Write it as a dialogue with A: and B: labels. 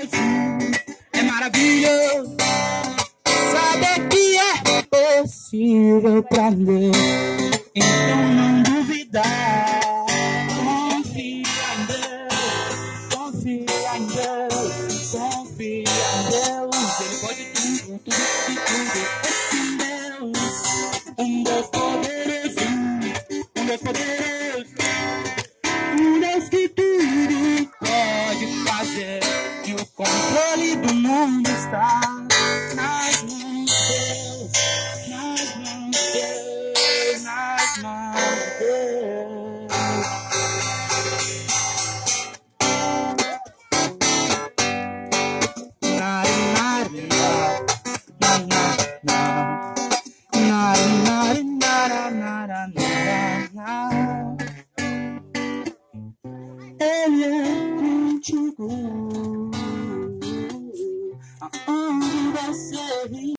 A: É maravilhoso saber que é possível pra Deus. Então não duvidar. Confia em Deus, confia em Deus, confia em Deus. Ele pode tudo, tudo, em Deus. Um Deus poderoso, um Deus poderoso, um Deus que tudo pode fazer. E o controle do mundo está nas mãos de Deus, nas mãos de Deus, nas mãos de Deus. Ele é contigo, aonde você